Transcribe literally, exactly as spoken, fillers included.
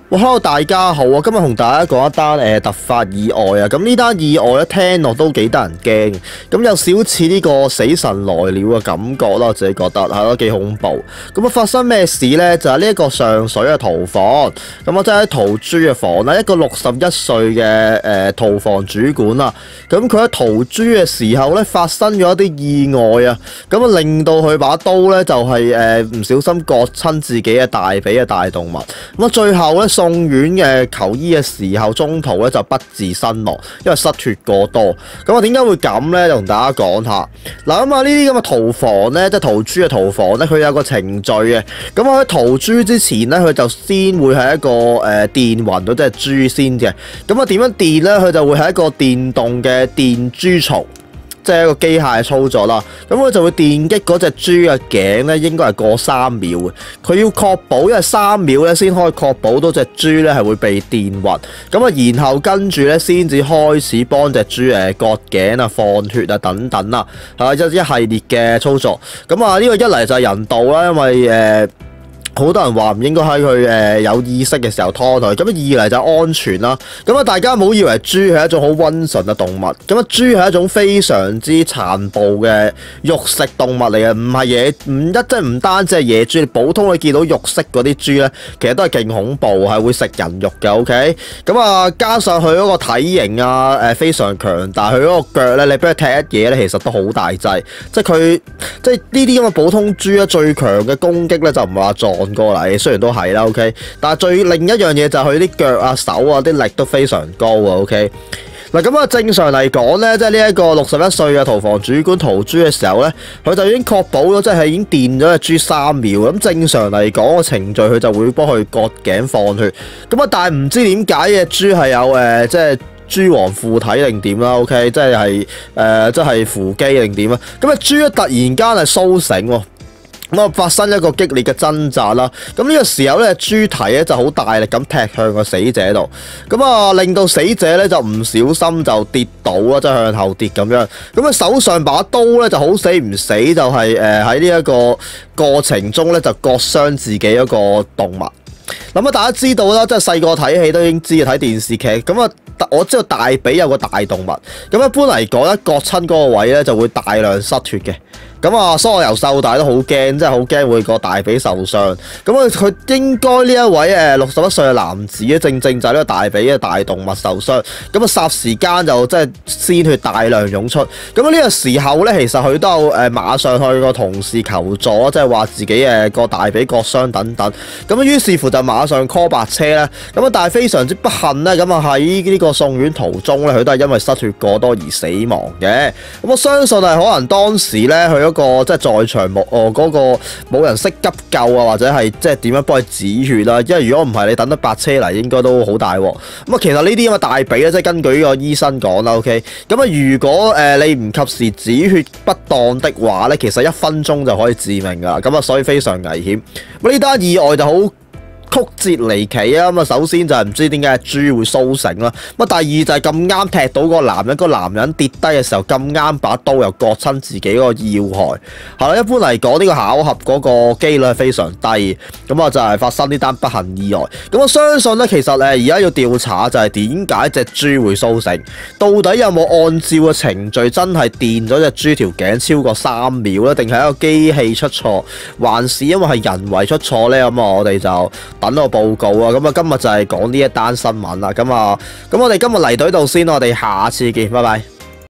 哇！Hello，大家好啊！今日同大家講一單誒、呃、突發意外啊！咁呢單意外咧聽落都幾得人驚，咁有少似呢個死神來了嘅感覺啦，我自己覺得係咯幾恐怖。咁啊發生咩事咧？就係呢一個上水嘅屠房，咁啊即係喺屠豬嘅房啦，一個六十一歲嘅誒屠房主管啦。咁佢喺屠豬嘅時候咧發生咗一啲意外啊，咁啊令到佢把刀咧就係誒唔小心割親自己嘅大髀嘅大動脈，咁啊最後咧，送院嘅求醫嘅時候，中途咧就不治身亡，因為失血過多。咁啊，點解會咁咧？就同大家講下。嗱，咁啊，呢啲咁嘅屠房咧，即係屠豬嘅屠房咧，佢有個程序嘅。咁喺屠豬之前咧，佢就先會係一個誒、呃、電暈到隻豬先嘅。咁啊，點樣電咧？佢就會係一個電動嘅電豬槽。即係一個機械操作啦，咁佢就會電擊嗰隻豬嘅頸咧，應該係過三秒嘅。佢要確保，因為三秒咧先可以確保到隻豬咧係會被電暈。咁啊，然後跟住咧先至開始幫隻豬誒割頸啊、放血啊等等啦，係一一系列嘅操作。咁啊，呢個一嚟就係人道啦，因為誒。呃好多人話唔應該喺佢誒有意識嘅時候拖佢，咁二嚟就安全啦。咁啊，大家唔好以為豬係一種好溫順嘅動物，咁啊，豬係一種非常之殘暴嘅肉食動物嚟嘅，唔係野，唔一即係唔單止係野豬，普通你見到肉色嗰啲豬咧，其實都係勁恐怖，係會食人肉嘅。OK，咁啊，加上佢嗰個體型啊，誒非常強大，佢嗰個腳咧，你俾佢踢一嘢咧，其實都好大劑，即係佢即係呢啲咁嘅普通豬咧，最強嘅攻擊咧就唔係話撞過嚟，雖然都係啦 ，OK， 但係最另一樣嘢就係佢啲腳啊、手啊啲力都非常高啊 ，OK。嗱咁啊，正常嚟講咧，即係呢一個六十一歲嘅屠房主管屠豬嘅時候咧，佢就已經確保咗，即係已經電咗隻豬三秒。咁正常嚟講個程序，佢就會幫佢割頸放血。咁啊，但係唔知點解嘅豬係有誒、呃，即係豬王附體定點啦 ，OK， 即係係誒，即係扶機定點啊。咁啊，豬咧突然間係甦醒喎。咁啊，發生一個激烈嘅掙扎啦。咁呢個時候咧，豬蹄咧就好大力咁踢向個死者度。咁啊，令到死者咧就唔小心就跌倒啦，即係向後跌咁樣。咁啊，手上把刀咧就好死唔死，就係誒喺呢一個過程中咧就割傷自己一個動脈。咁啊，大家知道啦，即係細個睇戲都已經知睇電視劇。咁啊，我知道大髀有個大動脈。咁一般嚟講咧，割親嗰個位咧就會大量失血嘅。咁啊，所以我由細到大都好驚，真係好驚會個大髀受傷。咁啊，佢應該呢一位誒六十一歲嘅男子咧，正正就係呢個大髀嘅大動脈受傷。咁啊，霎時間就即係鮮血大量湧出。咁啊，呢個時候咧，其實佢都有誒馬上去個同事求助，即係話自己誒個大髀割傷等等。咁啊，於是乎就馬上 call 白車咧。咁啊，但係非常之不幸咧，咁啊喺呢個送院途中咧，佢都係因為失血過多而死亡嘅。咁我相信係可能當時咧佢。嗰個即係在場冇哦，嗰個冇人識急救啊，或者係即係點樣幫佢止血啦。因為如果唔係，你等得白車嚟，應該都好大鑊。咁啊，其實呢啲咁嘅大髀咧，即係根據呢個醫生講啦 ，OK。咁啊，如果誒你唔及時止血不當的話咧，其實一分鐘就可以致命噶。咁啊，所以非常危險。咁呢單意外就好曲折離奇啊！咁啊，首先就係唔知點解豬會甦醒啦。咁啊，第二就係咁啱踢到個男人，個男人跌低嘅時候咁啱把刀又割親自己嗰個要害。係啦，一般嚟講呢個巧合嗰個機率係非常低。咁啊，就係發生呢單不幸意外。咁我相信咧，其實誒而家要調查就係點解隻豬會甦醒，到底有冇按照個程序真係電咗隻豬條頸超過三秒咧，定係一個機器出錯，還是因為係人為出錯咧？咁啊，我哋就等個報告啊！咁啊，今日就係講呢一單新聞啦。咁啊，咁我哋今日嚟到呢度先，我哋下次見，拜拜。